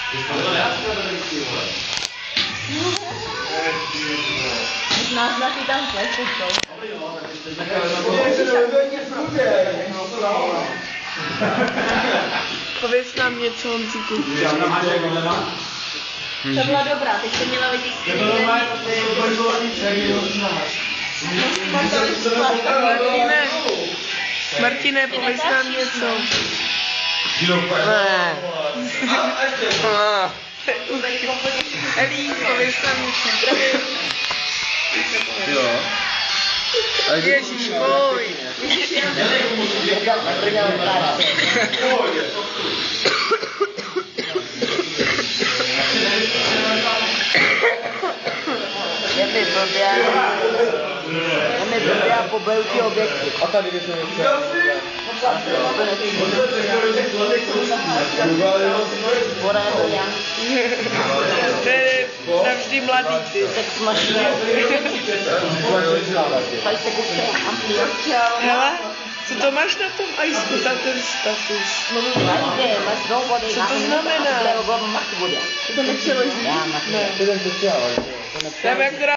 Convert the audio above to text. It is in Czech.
Náznaky tam jsou. Pověz nám něco, Honzíku. To byla dobrá, teď se měla vytisknout. Martine, pověz nám něco. Elí, pověz nám něco. Jo. Ježíš můj. Je mi blbě a pobeju ti objekty. A tady bys nechtěl. To je navždy mladý, ty. Sex mašina. Hele, co to máš na tom ajsku, na ten status? Co to znamená? To nepřeloží. Ne. Já bych